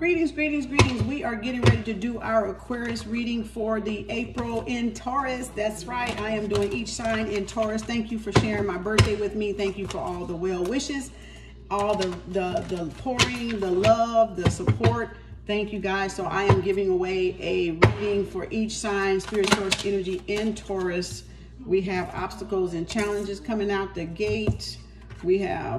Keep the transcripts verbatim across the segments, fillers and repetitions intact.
Greetings, greetings, greetings. We are getting ready to do our Aquarius reading for the April in Taurus. That's right. I am doing each sign in Taurus. Thank you for sharing my birthday with me. Thank you for all the well wishes, all the, the, the pouring, the love, the support. Thank you guys. So I am giving away a reading for each sign, Spirit Source Energy in Taurus. We have obstacles and challenges coming out the gate. We have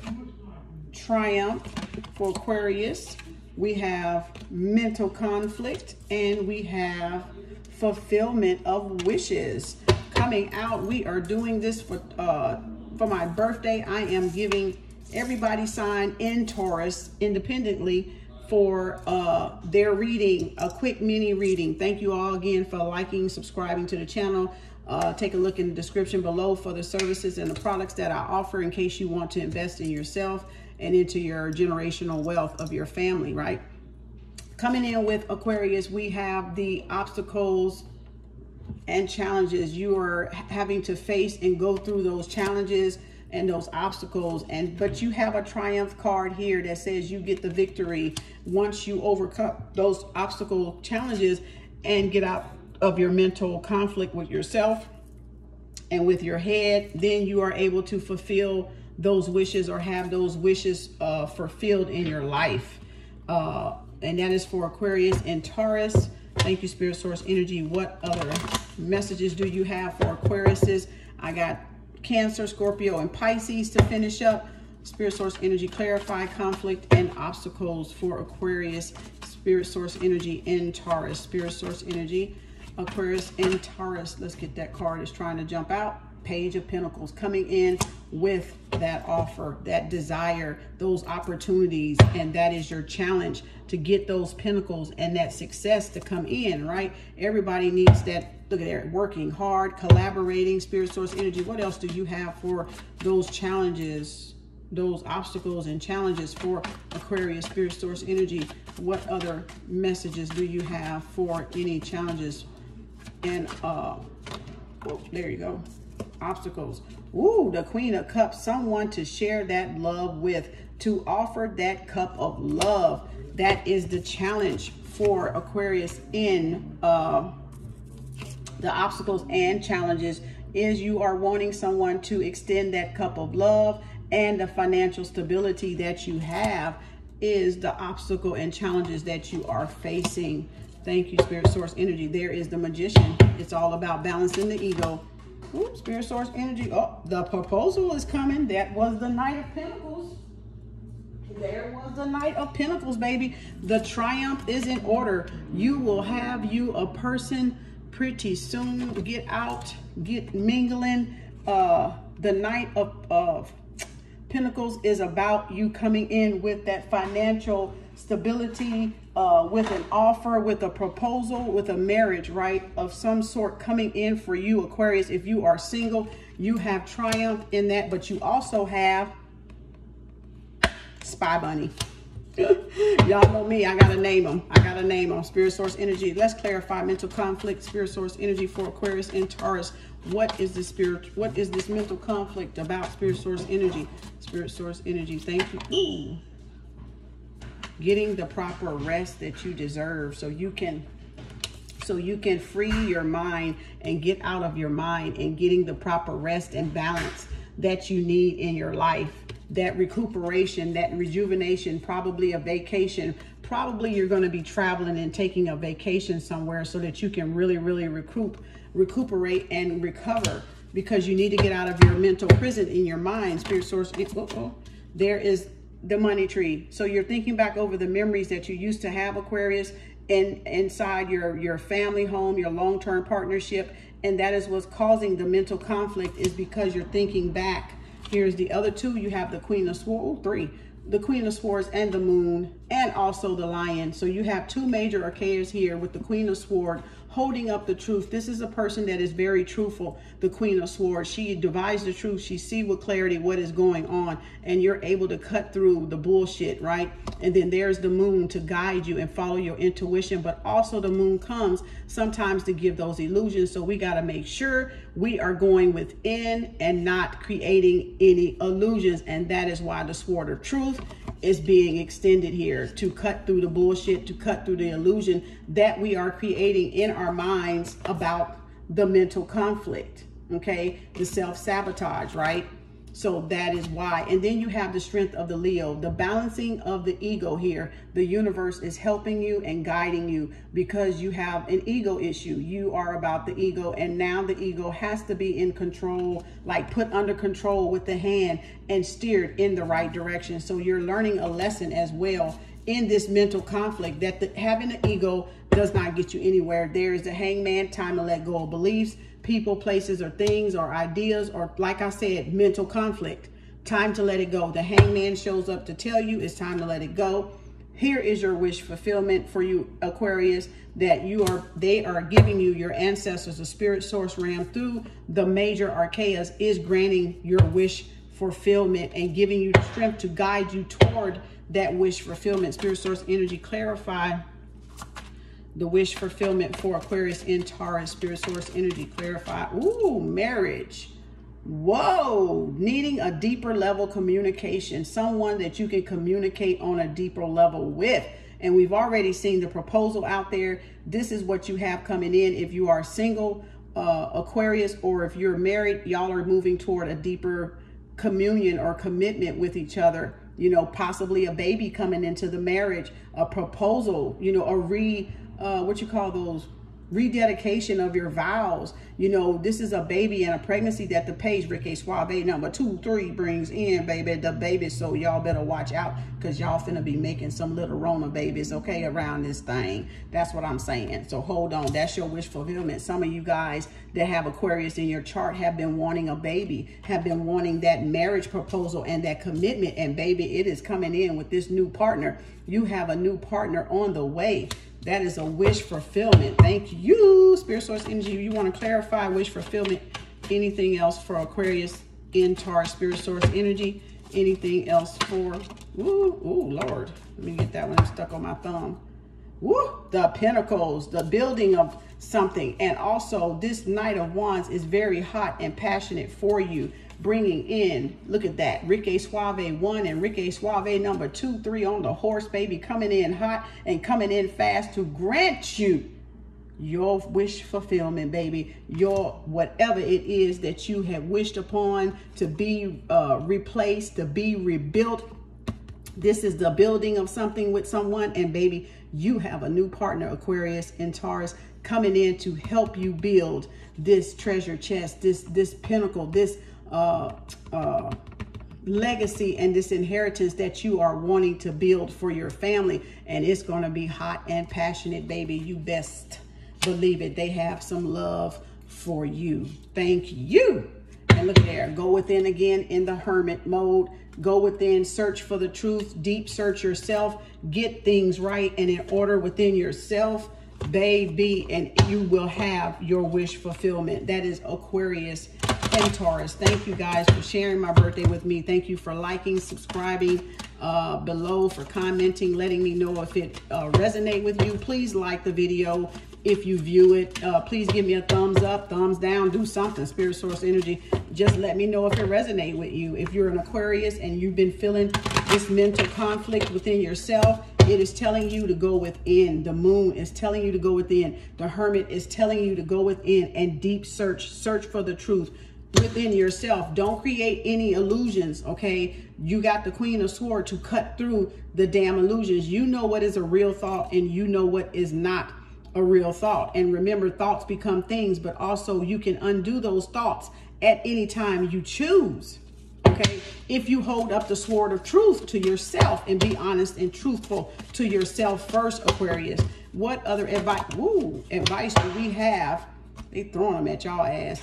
triumph for Aquarius. We have mental conflict, and we have fulfillment of wishes coming out. We are doing this for uh, for my birthday. I am giving everybody sign in Taurus independently for uh, their reading, a quick mini reading. Thank you all again for liking, subscribing to the channel. Uh, take a look in the description below for the services and the products that I offer in case you want to invest in yourself and into your generational wealth of your family, right? Coming in with Aquarius, we have the obstacles and challenges. You are having to face and go through those challenges and those obstacles, and but you have a triumph card here that says you get the victory once you overcome those obstacle challenges and get out of your mental conflict with yourself and with your head. Then you are able to fulfill those wishes or have those wishes uh, fulfilled in your life. Uh, and that is for Aquarius and Taurus. Thank you, Spirit Source Energy. What other messages do you have for Aquariuses? I got Cancer, Scorpio, and Pisces to finish up. Spirit Source Energy, clarify conflict and obstacles for Aquarius. Spirit Source Energy in Taurus. Spirit Source Energy, Aquarius and Taurus. Let's get that card. It's trying to jump out. Page of Pentacles coming in with that offer, that desire, those opportunities, and that is your challenge to get those pentacles and that success to come in, right? Everybody needs that. Look at there, working hard, collaborating. Spirit Source Energy, what else do you have for those challenges, those obstacles and challenges for Aquarius? Spirit Source Energy, what other messages do you have for any challenges? And uh oh, there you go, obstacles. Ooh, the Queen of Cups, someone to share that love with, to offer that cup of love. That is the challenge for Aquarius in uh the obstacles and challenges, is you are wanting someone to extend that cup of love, and the financial stability that you have is the obstacle and challenges that you are facing. Thank you, Spirit Source Energy. There is the Magician. It's all about balancing the ego. Ooh, Spirit Source Energy. Oh, the proposal is coming. That was the Knight of Pentacles. There was the Knight of Pentacles, baby. The triumph is in order. You will have you a person pretty soon. Get out, get mingling. Uh, the Knight of, of Pentacles is about you coming in with that financial stability, uh, with an offer, with a proposal, with a marriage, right, of some sort coming in for you, Aquarius. If you are single, you have triumph in that, but you also have Spy Bunny. Y'all know me, I gotta name them. I gotta name them. Spirit Source Energy. Let's clarify mental conflict. Spirit Source Energy for Aquarius and Taurus. What is this spirit? What is this mental conflict about? Spirit Source Energy. Spirit Source Energy. Thank you. Ooh. Getting the proper rest that you deserve, so you can, so you can free your mind and get out of your mind, and getting the proper rest and balance that you need in your life. That recuperation, that rejuvenation, probably a vacation. Probably you're going to be traveling and taking a vacation somewhere so that you can really, really recoup, recuperate and recover, because you need to get out of your mental prison in your mind. Spirit Source, oh, oh, there is the Money Tree. So you're thinking back over the memories that you used to have, Aquarius, in, inside your, your family home, your long-term partnership. And that is what's causing the mental conflict, is because you're thinking back. Here's the other two. You have the Queen of Swords, three, the Queen of Swords and the Moon, and also the Lion. So you have two major arcanas here with the Queen of Swords holding up the truth. This is a person that is very truthful. The Queen of Swords, she divides the truth. She sees with clarity what is going on, and you're able to cut through the bullshit, right? And then there's the Moon to guide you and follow your intuition, but also the Moon comes sometimes to give those illusions. So we got to make sure we are going within and not creating any illusions. And that is why the Sword of Truth is being extended here to cut through the bullshit, to cut through the illusion that we are creating in our minds about the mental conflict, okay? The self-sabotage, right? So that is why. And then you have the strength of the Leo, the balancing of the ego here. The universe is helping you and guiding you because you have an ego issue. You are about the ego, and now the ego has to be in control, like put under control with the hand and steered in the right direction. So you're learning a lesson as well in this mental conflict that the, having an ego does not get you anywhere. There is the Hangman, time to let go of beliefs, people, places, or things, or ideas, or like I said, mental conflict. Time to let it go. The Hangman shows up to tell you it's time to let it go. Here is your wish fulfillment for you, Aquarius, that you are, they are giving you, your ancestors, the spirit source realm through the major arcanas is granting your wish fulfillment and giving you the strength to guide you toward that wish fulfillment. Spirit source energy, clarify the wish fulfillment for Aquarius in Taurus. Spirit source energy, clarify. Ooh, marriage. Whoa, needing a deeper level communication. Someone that you can communicate on a deeper level with. And we've already seen the proposal out there. This is what you have coming in. If you are single, uh, Aquarius, or if you're married, y'all are moving toward a deeper communion or commitment with each other. You know, possibly a baby coming into the marriage, a proposal, you know, a re... Uh, what you call those, rededication of your vows. You know, this is a baby and a pregnancy that the page Ricky Suave number two, three brings in, baby, the baby. So y'all better watch out because y'all finna be making some little Rona babies, okay, around this thing. That's what I'm saying. So hold on. That's your wish fulfillment. Some of you guys that have Aquarius in your chart have been wanting a baby, have been wanting that marriage proposal and that commitment. And baby, it is coming in with this new partner. You have a new partner on the way. That is a wish fulfillment. Thank you, Spirit Source Energy. You want to clarify wish fulfillment. Anything else for Aquarius in Taurus, Spirit Source Energy? Anything else for, ooh, ooh, Lord. Let me get that one stuck on my thumb. Woo, the Pentacles, the building of something. And also this Knight of Wands is very hot and passionate for you. Bringing in, look at that, Ricky Suave one and Ricky Suave number two, three on the horse, baby, coming in hot and coming in fast to grant you your wish fulfillment, baby. Your whatever it is that you have wished upon to be uh, replaced, to be rebuilt. This is the building of something with someone, and baby, you have a new partner, Aquarius and Taurus, coming in to help you build this treasure chest, this this pinnacle, this uh uh legacy and this inheritance that you are wanting to build for your family. And it's going to be hot and passionate, baby. You best believe it. They have some love for you. Thank you. And look there, go within again in the hermit mode. Go within, search for the truth, deep search yourself, get things right and in order within yourself, baby, and you will have your wish fulfillment. That is Aquarius and Taurus. Thank you guys for sharing my birthday with me. Thank you for liking, subscribing uh, below, for commenting, letting me know if it uh, resonate with you. Please like the video if you view it. Uh, please give me a thumbs up, thumbs down, do something. Spirit Source Energy, just let me know if it resonate with you. If you're an Aquarius and you've been feeling this mental conflict within yourself, it is telling you to go within. The moon is telling you to go within. The hermit is telling you to go within and deep search, search for the truth within yourself. Don't create any illusions, okay? You got the Queen of Swords to cut through the damn illusions. You know what is a real thought and you know what is not a real thought. And remember, thoughts become things, but also you can undo those thoughts at any time you choose. Okay, if you hold up the sword of truth to yourself and be honest and truthful to yourself first, Aquarius. What other advice, woo, advice do we have? They throwing them at y'all ass.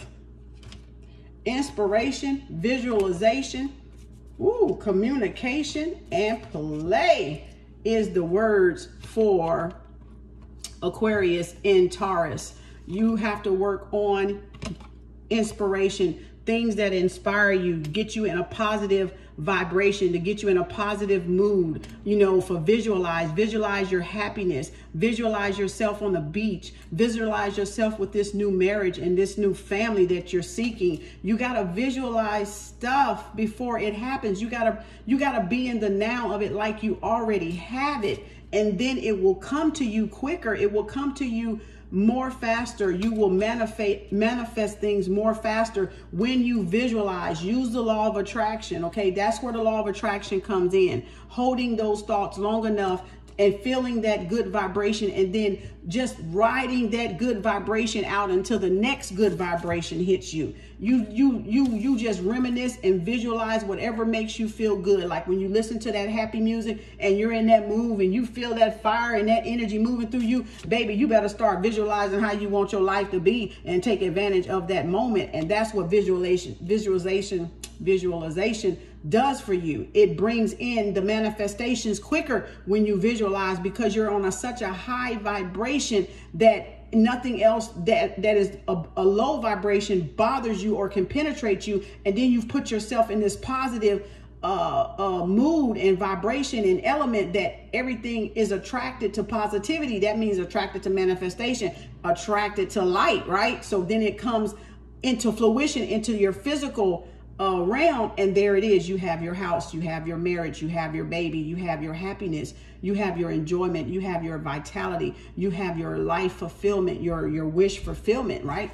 Inspiration, visualization, ooh, communication, and play is the words for Aquarius in Taurus. You have to work on inspiration, things that inspire you, get you in a positive vibration, to get you in a positive mood, you know, for visualize, visualize your happiness, visualize yourself on the beach, visualize yourself with this new marriage and this new family that you're seeking. You got to visualize stuff before it happens. You got to, you got to be in the now of it like you already have it. And then it will come to you quicker. It will come to you more faster. You will manifest manifest things more faster when you visualize. Use the law of attraction. Okay, that's where the law of attraction comes in. Holding those thoughts long enough and feeling that good vibration, and then just riding that good vibration out until the next good vibration hits you. You you you you just reminisce and visualize whatever makes you feel good. Like when you listen to that happy music and you're in that mood and you feel that fire and that energy moving through you, baby, you better start visualizing how you want your life to be and take advantage of that moment. And that's what visualization visualization visualization does for you. It brings in the manifestations quicker when you visualize, because you're on a, such a high vibration that nothing else that that is a, a low vibration bothers you or can penetrate you. And then you've put yourself in this positive uh, uh, mood and vibration and element that everything is attracted to positivity. That means attracted to manifestation, attracted to light, right? So then it comes into fruition, into your physical Uh, realm, and there it is. You have your house, you have your marriage, you have your baby, you have your happiness, you have your enjoyment, you have your vitality, you have your life fulfillment, your your wish fulfillment, right?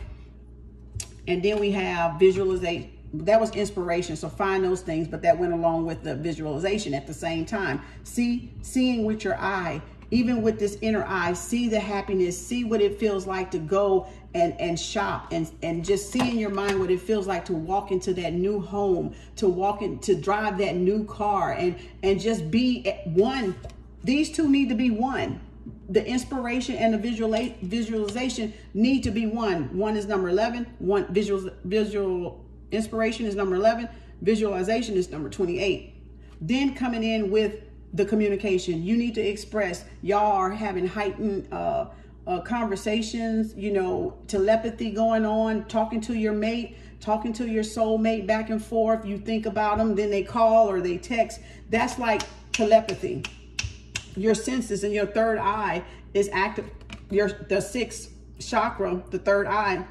And then we have visualization. That was inspiration, so find those things, but that went along with the visualization at the same time. See, seeing with your eye, even with this inner eye, see the happiness, see what it feels like to go and, and shop, and, and just see in your mind what it feels like to walk into that new home, to walk in, to drive that new car, and, and just be at one. These two need to be one. The inspiration and the visual, visualization need to be one. One is number eleven. One visual, visual inspiration is number eleven. Visualization is number twenty-eight. Then coming in with the communication, you need to express. Y'all are having heightened uh, uh, conversations, you know, telepathy going on, talking to your mate, talking to your soulmate back and forth. You think about them, then they call or they text. That's like telepathy. Your senses and your third eye is active. Your the sixth chakra, the third eye,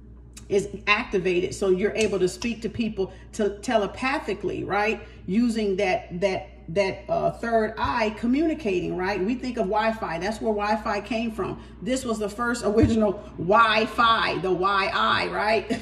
is activated, so you're able to speak to people to telepathically, right? Using that that that uh, third eye, communicating, right? We think of Wi-Fi. That's where Wi-Fi came from. This was the first original Wi-Fi, the Y-I, right?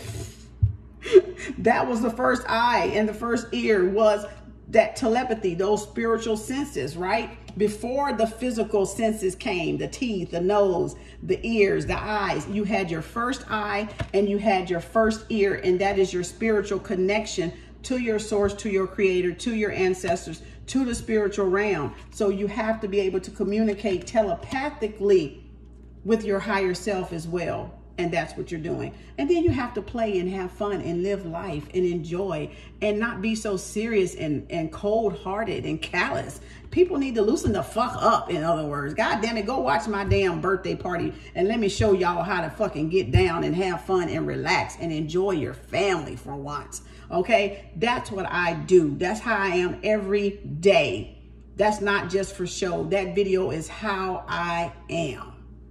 That was the first eye, and the first ear was that telepathy, those spiritual senses, right? Before the physical senses came, the teeth, the nose, the ears, the eyes, you had your first eye and you had your first ear, and that is your spiritual connection to your source, to your creator, to your ancestors, to the spiritual realm. So you have to be able to communicate telepathically with your higher self as well. And that's what you're doing. And then you have to play and have fun and live life and enjoy, and not be so serious and, and cold-hearted and callous. People need to loosen the fuck up, in other words. God damn it, go watch my damn birthday party and let me show y'all how to fucking get down and have fun and relax and enjoy your family for once. Okay? That's what I do. That's how I am every day. That's not just for show. That video is how I am.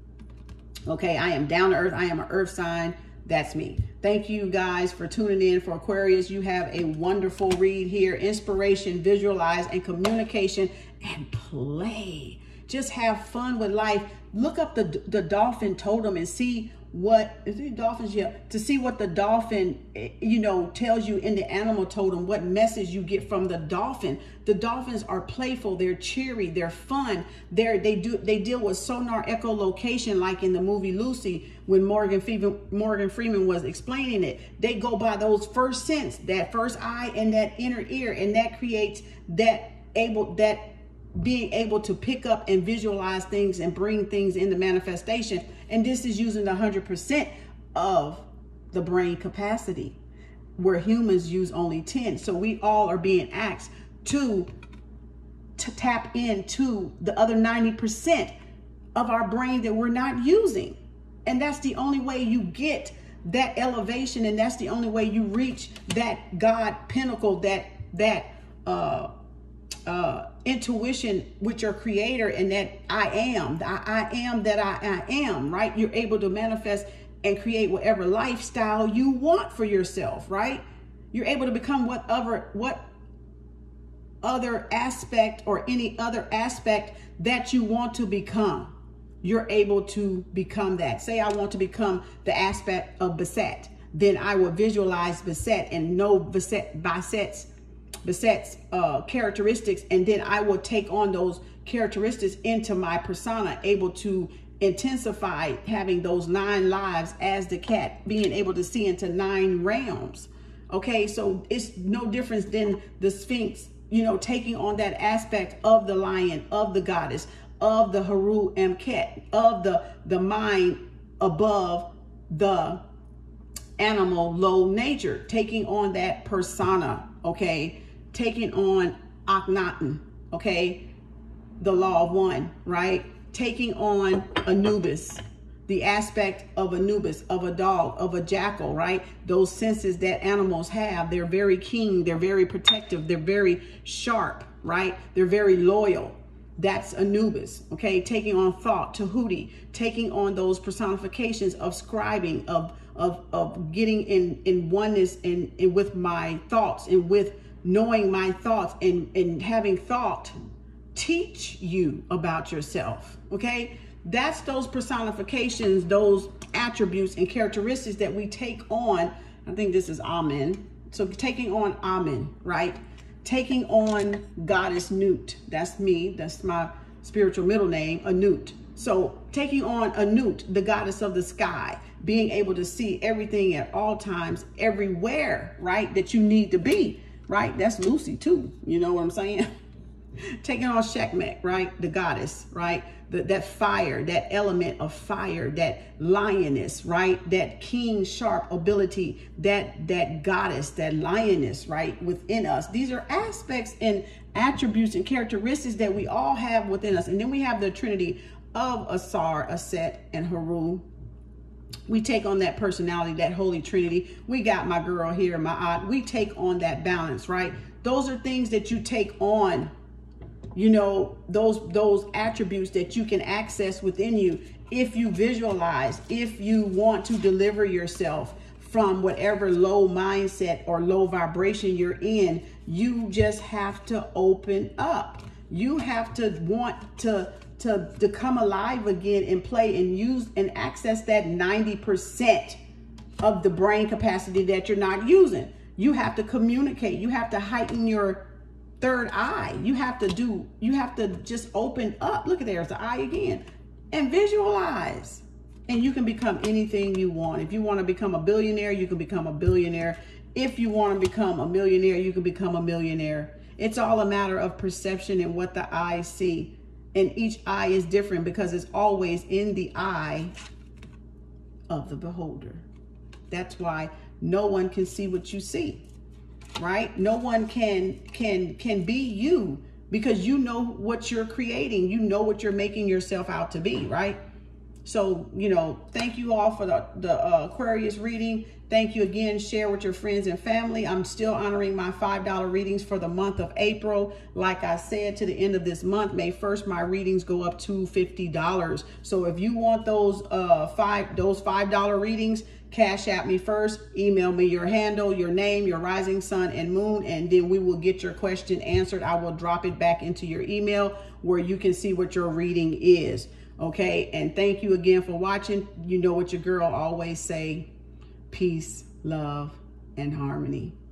Okay, I am down to earth. I am an earth sign. That's me. Thank you guys for tuning in for Aquarius. You have a wonderful read here. Inspiration, visualize, and communication, and play. Just have fun with life. Look up the, the dolphin totem and see what, is it dolphins? Yeah. To see what the dolphin, you know, tells you in the animal totem, what message you get from the dolphin. The dolphins are playful, they're cheery, they're fun. They're, they do they deal with sonar echolocation, like in the movie Lucy, when Morgan Freeman, Morgan Freeman was explaining it. They go by those first sense, that first eye and that inner ear, and that creates that able that being able to pick up and visualize things and bring things into manifestation. And this is using one hundred percent of the brain capacity, where humans use only ten. So we all are being asked to, to tap into the other ninety percent of our brain that we're not using. And that's the only way you get that elevation, and that's the only way you reach that God pinnacle, that that uh, uh, intuition with your creator, and that I am, I, I am that I, I am, right? You're able to manifest and create whatever lifestyle you want for yourself, right? You're able to become whatever, what other aspect or any other aspect that you want to become. You're able to become that. Say I want to become the aspect of Basset, then I will visualize Basset and know Basset, Basset's, Basset's uh, characteristics, and then I will take on those characteristics into my persona, able to intensify having those nine lives as the cat, being able to see into nine realms. Okay, so it's no difference than the Sphinx, you know, taking on that aspect of the lion, of the goddess, of the Heru Mket, of the, the mind above the animal low nature, taking on that persona, okay, taking on Akhenaten, okay, the law of one, right, taking on Anubis, the aspect of Anubis, of a dog, of a jackal, right, those senses that animals have. They're very keen, they're very protective, they're very sharp, right, they're very loyal. That's Anubis, okay, taking on thought, Tahuti, taking on those personifications of scribing, of of of getting in in oneness and, and with my thoughts, and with knowing my thoughts, and and having thought teach you about yourself. Okay, that's those personifications, those attributes and characteristics that we take on. I think this is Amen. So taking on Amen, right? Taking on Goddess Nut. That's me. That's my spiritual middle name, Anut. So taking on Anut, the goddess of the sky, being able to see everything at all times, everywhere, right, that you need to be, right? That's Lucy too. You know what I'm saying? Taking on Sekhmet, right? The goddess, right? The, that fire, that element of fire, that lioness, right? That king sharp ability, that, that goddess, that lioness, right? Within us. These are aspects and attributes and characteristics that we all have within us. And then we have the trinity of Asar, Aset, and Heru. We take on that personality, that holy trinity. We got my girl here, my aunt. We take on that balance, right? Those are things that you take on. You know, those those attributes that you can access within you if you visualize, if you want to deliver yourself from whatever low mindset or low vibration you're in. You just have to open up. You have to want to to, to come alive again and play and use and access that ninety percent of the brain capacity that you're not using. You have to communicate. You have to heighten your third eye. You have to do, you have to just open up. Look at there's the eye again, and visualize. And you can become anything you want. If you want to become a billionaire, you can become a billionaire. If you want to become a millionaire, you can become a millionaire. It's all a matter of perception and what the eyes see. And each eye is different because it's always in the eye of the beholder. That's why no one can see what you see. Right? No one can can can be you because you know what you're creating. You know what you're making yourself out to be, right? So, you know, thank you all for the, the uh, Aquarius reading. Thank you again. Share with your friends and family. I'm still honoring my five dollar readings for the month of April. Like I said, to the end of this month, May first, my readings go up to fifty dollars. So if you want those uh, five those five dollar readings, Cash at me first, email me your handle, your name, your rising sun and moon, and then we will get your question answered. I will drop it back into your email where you can see what your reading is. Okay, and thank you again for watching. You know what your girl always say, peace, love, and harmony.